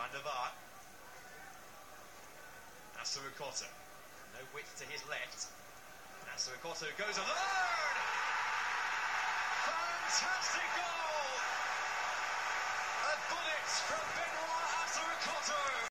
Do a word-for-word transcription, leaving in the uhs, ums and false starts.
Van der Vaart. Assou-Ekotto. No width to his left. Assou-Ekotto goes alone! Fantastic goal! A bullet from Benoit Assou-Ekotto!